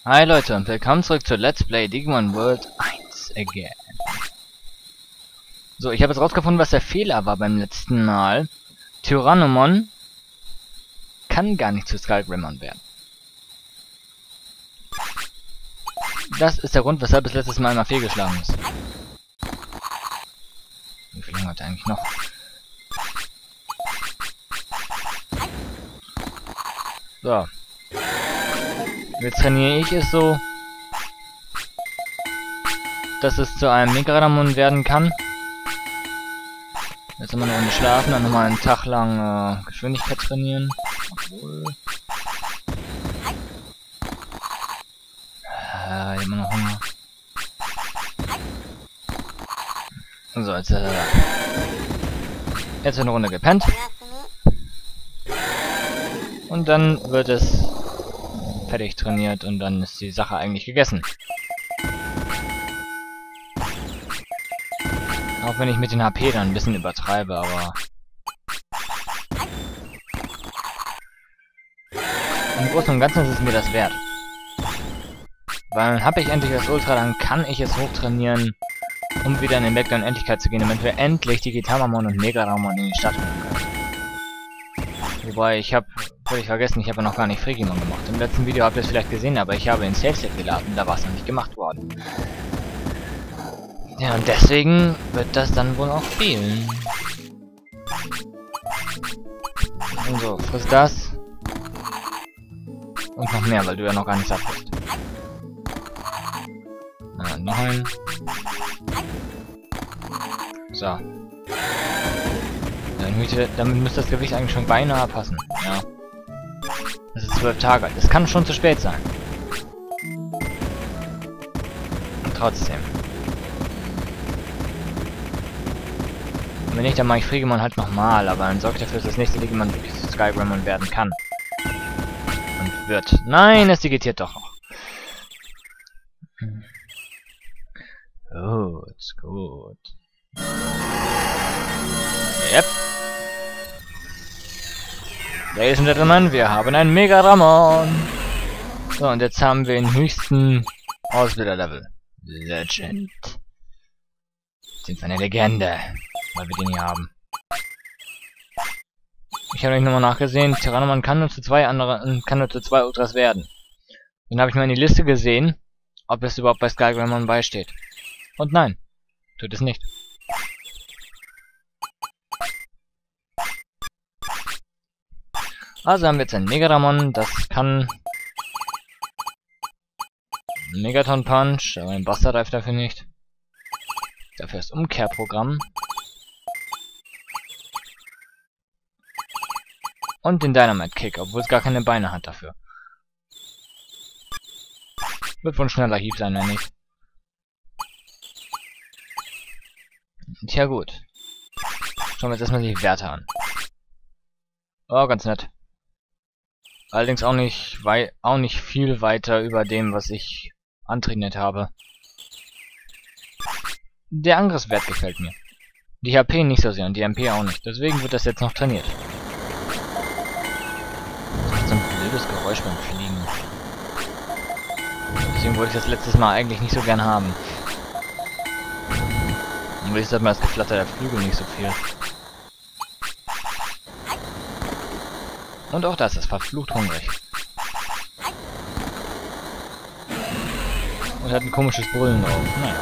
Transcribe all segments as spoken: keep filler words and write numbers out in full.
Hi Leute und willkommen zurück zu Let's Play Digimon World eins again. So, ich habe jetzt rausgefunden, was der Fehler war beim letzten Mal. Tyrannomon kann gar nicht zu Skullgreymon werden. Das ist der Grund, weshalb es letztes Mal mal fehlgeschlagen ist. Wie viel lange hat er eigentlich noch? So. Jetzt trainiere ich es so, dass es zu einem Megramon werden kann. Jetzt immer eine Runde schlafen, dann nochmal einen Tag lang äh, Geschwindigkeit trainieren. Obwohl. Äh, immer noch Hunger. So, jetzt, äh, jetzt eine Runde gepennt. Und dann wird es fertig trainiert und dann ist die Sache eigentlich gegessen. Auch wenn ich mit den H P dann ein bisschen übertreibe, aber im Großen und Ganzen ist es mir das wert. Weil dann habe ich endlich das Ultra, dann kann ich es hochtrainieren, um wieder in den Weg der Unendlichkeit zu gehen, damit wir endlich die Gitamamon und Megaramon in die Stadt holen können. Wobei, ich habe völlig vergessen, ich habe ja noch gar nicht Frigimon gemacht. Im letzten Video habt ihr es vielleicht gesehen, aber ich habe den Save-Set geladen, da war es noch nicht gemacht worden. Ja, und deswegen wird das dann wohl auch fehlen. So, friss das. Und noch mehr, weil du ja noch gar nicht satt bist. Na, noch ein. So. Damit müsste das Gewicht eigentlich schon beinahe passen. Ja. Das ist zwölf Tage alt. Es kann schon zu spät sein. Und trotzdem. Und wenn nicht, dann mache ich Frigimon halt nochmal, aber dann sorgt dafür, dass das nächste Digimon wirklich zu Skullgreymon werden kann. Und wird. Nein, es digitiert doch noch. Gut, gut. Yep. Ladies and Gentlemen, wir haben ein Megaramon. So, und jetzt haben wir den höchsten Ausbilderlevel. Legend. Sind wir eine Legende, weil wir den hier haben. Ich habe nämlich nochmal nachgesehen, Tyrannomon kann nur zu zwei anderen, kann nur zu zwei Ultras werden. Dann habe ich mal in die Liste gesehen, ob es überhaupt bei Skullgreymon beisteht. Und nein, tut es nicht. Also haben wir jetzt ein Megaramon, das kann Megaton Punch, aber ein Buster Dive dafür nicht. Dafür ist Umkehrprogramm. Und den Dynamite Kick, obwohl es gar keine Beine hat dafür. Wird wohl ein schneller Hieb sein, wenn nicht. Tja gut. Schauen wir uns erstmal die Werte an. Oh, ganz nett. Allerdings auch nicht, wei auch nicht viel weiter über dem, was ich antrainiert habe. Der Angriffswert gefällt mir. Die H P nicht so sehr und die M P auch nicht. Deswegen wird das jetzt noch trainiert. Das ist so ein blödes Geräusch beim Fliegen. Deswegen wollte ich das letztes Mal eigentlich nicht so gern haben. Und ich sag mal, das Geflatter der Flügel nicht so viel. Und auch das ist verflucht hungrig. Und hat ein komisches Brüllen drauf. Naja.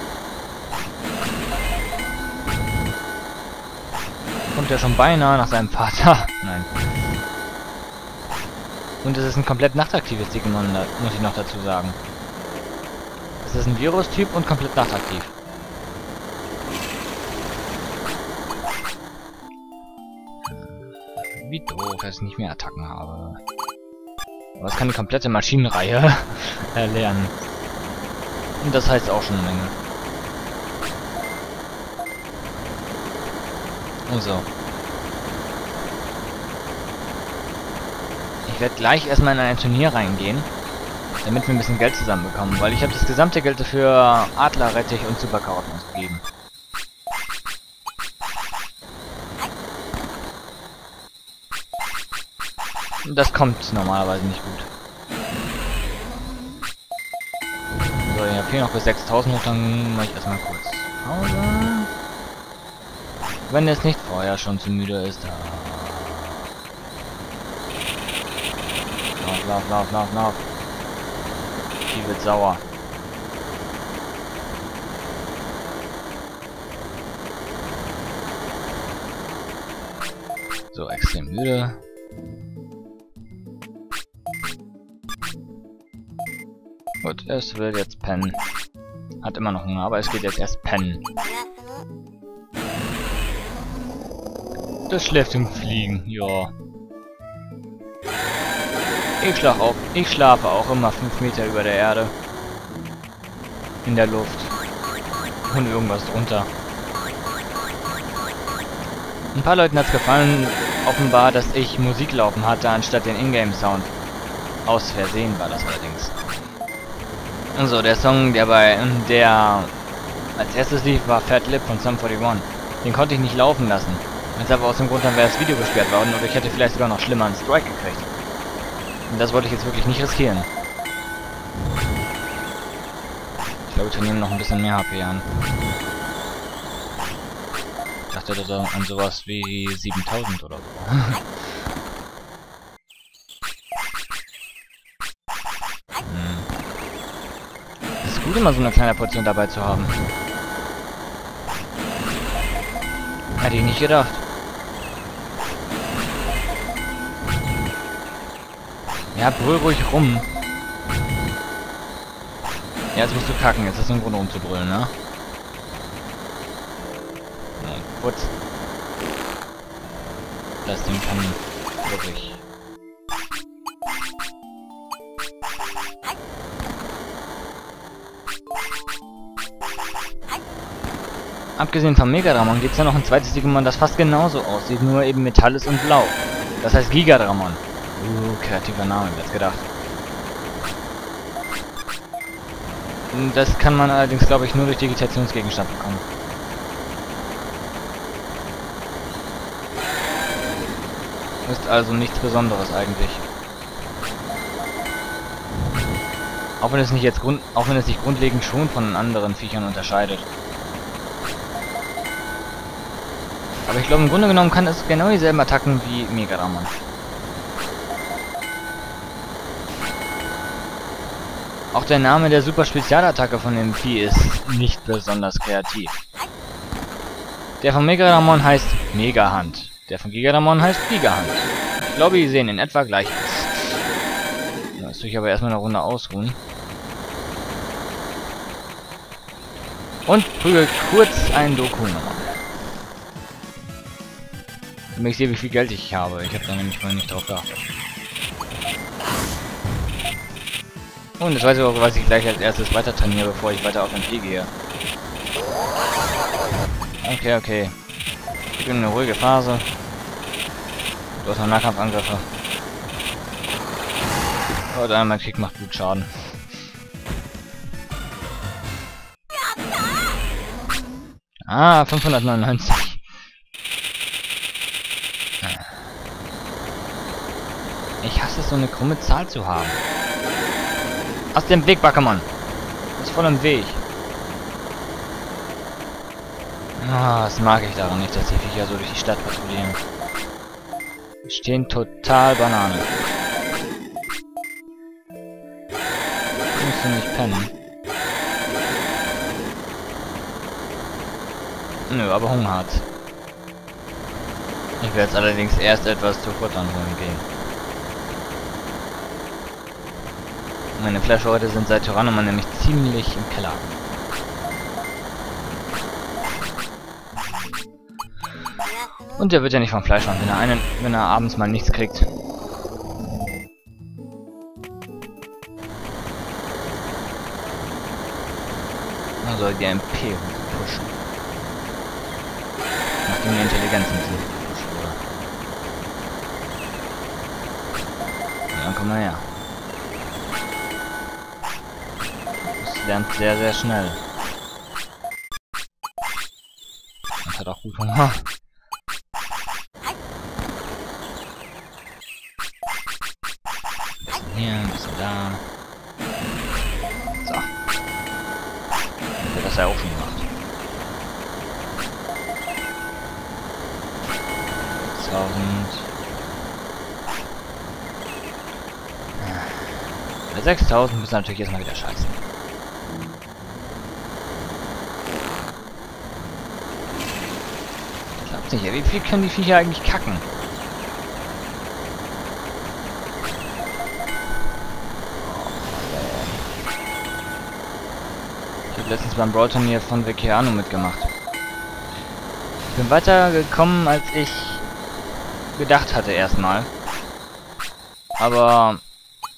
Kommt ja schon beinahe nach seinem Vater. Nein. Und es ist ein komplett nachtaktives Digimon, muss ich noch dazu sagen. Es ist ein Virus-Typ und komplett nachtaktiv. Wie doof, dass ich nicht mehr Attacken habe. Aber es kann die komplette Maschinenreihe erlernen. Und das heißt auch schon eine Menge. Also. Ich werde gleich erstmal in ein Turnier reingehen, damit wir ein bisschen Geld zusammenbekommen, weil ich habe das gesamte Geld für Adlerrettich und Superkarotten ausgegeben. Das kommt normalerweise nicht gut. okay noch bis sechstausend hoch, dann mache ich erstmal kurz Pause. Wenn es nicht vorher schon zu müde ist. Da. Lauf, lauf, lauf, lauf, lauf. Die wird sauer. So, extrem müde. Gut, es will jetzt pennen. Hat immer noch Hunger, aber es geht jetzt erst pennen. Das schläft im Fliegen, ja. Ich schlaf auch, ich schlafe auch immer fünf Meter über der Erde. In der Luft. Und irgendwas drunter. Ein paar Leuten hat es gefallen, offenbar, dass ich Musik laufen hatte, anstatt den Ingame-Sound. Aus Versehen war das allerdings. Also, der Song, der bei der als erstes lief, war Fat Lip von Sum einundvierzig. Den konnte ich nicht laufen lassen. Jetzt aber aus dem Grund, dann wäre das Video gesperrt worden oder ich hätte vielleicht sogar noch schlimmer einen Strike gekriegt. Und das wollte ich jetzt wirklich nicht riskieren. Ich glaube, wir nehmen noch ein bisschen mehr H P an. Ich dachte da an sowas wie siebentausend oder so. hm. Es ist gut, immer so eine kleine Portion dabei zu haben. Hätte ich nicht gedacht. Ja, brüll ruhig rum. Ja, jetzt musst du kacken. Jetzt hast du einen Grund rumzubrüllen, ne? Ja, gut. Das Ding kann wirklich... Abgesehen vom Mega-Dramon gibt es ja noch ein zweites Digimon, das fast genauso aussieht, nur eben Metall ist und blau. Das heißt Giga-Dramon. Uh, kreativer Name, wer hätte gedacht. Das kann man allerdings, glaube ich, nur durch Digitationsgegenstand bekommen. Ist also nichts Besonderes eigentlich. Auch wenn es nicht jetzt grund, auch wenn es sich grundlegend schon von anderen Viechern unterscheidet. Aber ich glaube, im Grunde genommen kann es genau dieselben Attacken wie Mega-Dramon. Auch der Name der super Spezialattacke von dem Vieh ist nicht besonders kreativ. Der von Mega-Dramon heißt Mega-Hand. Der von Giga-Dramon heißt Giga-Hand. Ich glaube, die sehen in etwa gleich aus. Jetzt tue ich aber erstmal eine Runde ausruhen. Und prügel kurz ein Doku nochmal. Damit ich sehe, wie viel Geld ich habe. Ich habe da nämlich mal nicht drauf geachtet. Und jetzt weiß ich auch, was ich gleich als erstes weiter trainiere, bevor ich weiter auf den P gehe. Okay, okay. Ich bin in eine ruhige Phase. Du hast noch Nahkampfangriffe. Und einmal Kick macht gut Schaden. Ah, fünfhundertneunundneunzig. Ich hasse es, so eine krumme Zahl zu haben. Aus dem Weg, Backermann! Das ist voll im Weg. Ah, das mag ich daran nicht, dass die Viecher so durch die Stadt patrouillieren. Die stehen total Banane. Kannst du nicht pennen? Nö, aber Hunger hat. Ich werde jetzt allerdings erst etwas zu futtern holen gehen. Meine Fleischhäute sind seit Tyrannomon nämlich ziemlich im Keller. Und der wird ja nicht vom Fleisch haben, wenn er einen, wenn er abends mal nichts kriegt. Man soll die M P pushen. Nachdem die Intelligenz ein bisschen gepusht wurde. Und dann komm mal her. Das lernt sehr, sehr schnell. Das hat auch gut Hunger. Ein bisschen hier, ein bisschen da. So. Das hat er auch schon gemacht. sechstausend. Bei sechstausend müssen wir natürlich erstmal wieder scheißen. Ich glaub's nicht, wie viel können die Viecher eigentlich kacken? Ich habe letztens beim Brawl-Turnier von Vekiano mitgemacht. Ich bin weitergekommen, als ich gedacht hatte erstmal. Aber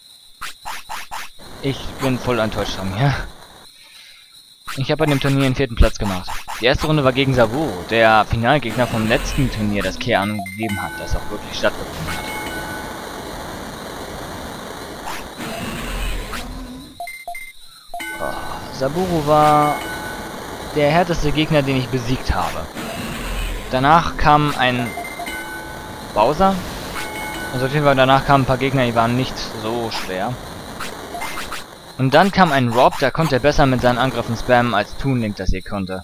ich bin voll enttäuscht von mir. Ich habe bei dem Turnier den vierten Platz gemacht. Die erste Runde war gegen Saburo, der Finalgegner vom letzten Turnier, das Keanu gegeben hat, das auch wirklich stattgefunden hat. Oh, Saburo war der härteste Gegner, den ich besiegt habe. Danach kam ein Bowser. Also auf jeden Fall danach kamen ein paar Gegner, die waren nicht so schwer. Und dann kam ein Rob, der konnte besser mit seinen Angriffen spammen, als Toon Link das je konnte.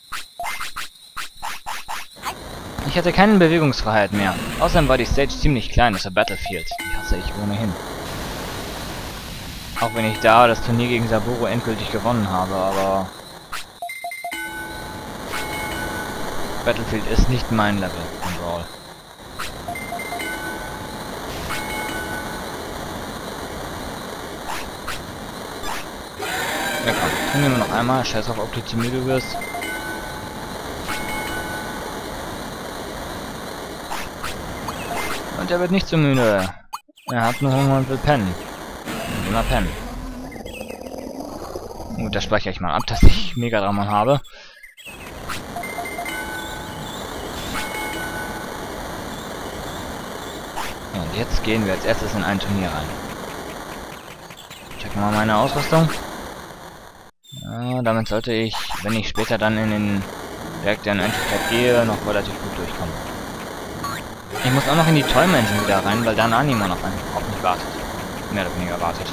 Ich hatte keine Bewegungsfreiheit mehr. Außerdem war die Stage ziemlich klein, das war Battlefield. Die hasse ich ohnehin. Auch wenn ich da das Turnier gegen Saburo endgültig gewonnen habe, aber Battlefield ist nicht mein Level im Brawl. Ja komm, trainieren wir noch einmal. Scheiß auf, ob du zu müde wirst. Und er wird nicht zu müde. Er hat nur Hunger und will pennen. Und immer pennen. Gut, da speichere ich mal ab, dass ich Mega-Dramon habe. Und jetzt gehen wir als erstes in ein Turnier rein. Checken wir mal meine Ausrüstung. Ja, damit sollte ich, wenn ich später dann in den Berg der Unendlichkeit gehe, noch relativ gut durchkommen. Ich muss auch noch in die Toy Mansion wieder rein, weil da ein Anima noch auf mich wartet. Mehr oder weniger wartet.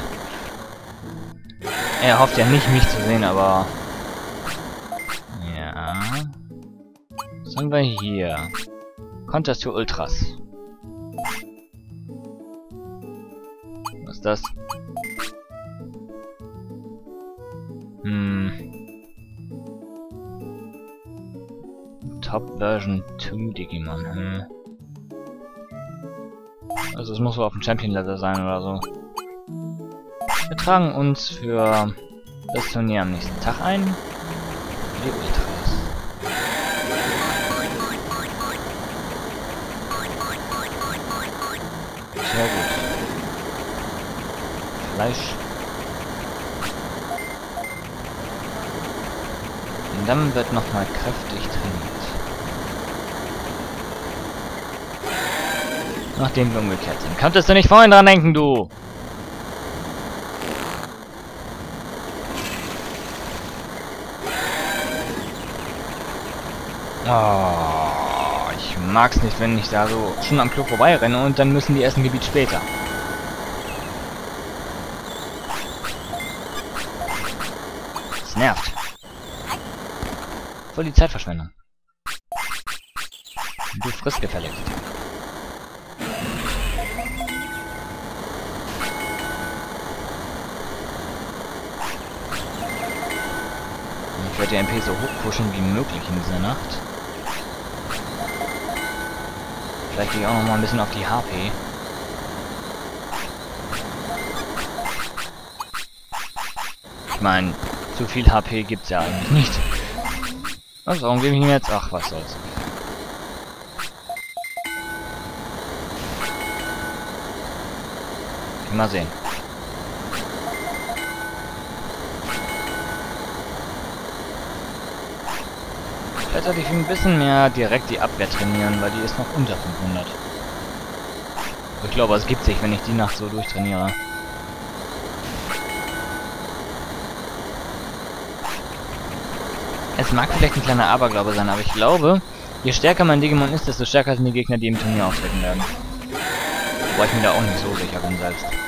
Er hofft ja nicht, mich zu sehen, aber... Ja... Was haben wir hier? Contest to Ultras. Was ist das? Hm... Top Version zwei Digimon, hm. Also es muss wohl auf dem Champion-Level sein oder so. Wir tragen uns für das Turnier am nächsten Tag ein. Die Ultras. Sehr gut. Fleisch. Und dann wird nochmal kräftig trainiert. Nachdem wir umgekehrt sind. Konntest du nicht vorhin dran denken, du? Oh, ich mag's nicht, wenn ich da so schon am Klo vorbeirenne und dann müssen die erst ein Gebiet später. Das nervt. Voll die Zeitverschwendung. Du frisst gefälligst. Ich werde die M P so hoch pushen wie möglich in dieser Nacht. Vielleicht gehe ich auch noch mal ein bisschen auf die H P. Ich meine, zu viel H P gibt's ja eigentlich nicht. Also, warum gebe ich ihm jetzt? Ach, was soll's. Mal sehen. Vielleicht sollte ich ein bisschen mehr direkt die Abwehr trainieren, weil die ist noch unter fünfhundert. Ich glaube, es gibt sich, wenn ich die Nacht so durchtrainiere. Es mag vielleicht ein kleiner Aberglaube sein, aber ich glaube, je stärker mein Digimon ist, desto stärker sind die Gegner, die im Turnier auftreten werden. Wobei ich mir da auch nicht so sicher bin selbst.